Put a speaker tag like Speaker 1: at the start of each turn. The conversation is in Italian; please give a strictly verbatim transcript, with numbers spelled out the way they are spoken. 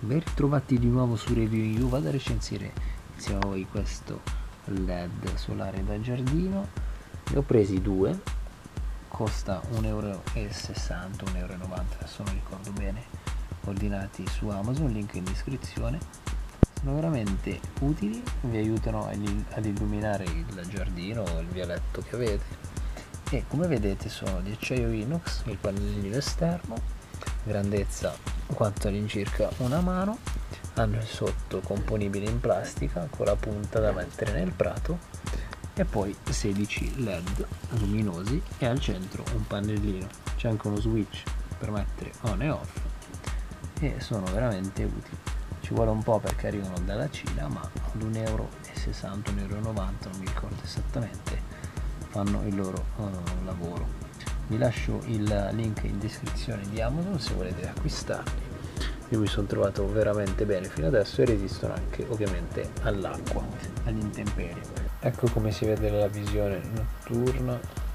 Speaker 1: Ben ritrovati di nuovo su Review You. Vado a recensire insieme a voi questo L E D solare da giardino. Ne ho presi due, costa un euro e sessanta, un euro e novanta, adesso non ricordo bene, ordinati su Amazon, link in descrizione. Sono veramente utili, vi aiutano ad illuminare il giardino o il vialetto che avete, e come vedete sono di acciaio inox, il pannellino esterno, grandezza quanto all'incirca una mano, hanno il sotto componibile in plastica con la punta da mettere nel prato e poi sedici L E D luminosi e al centro un pannellino, c'è anche uno switch per mettere on e off e sono veramente utili. Ci vuole un po' perché arrivano dalla Cina, ma ad un euro e sessanta, un euro e novanta, non mi ricordo esattamente, fanno il loro uh, lavoro. Vi lascio il link in descrizione di Amazon se volete acquistarli. Io mi sono trovato veramente bene fino adesso e resistono anche ovviamente all'acqua, all'intemperie. Ecco come si vede la visione notturna.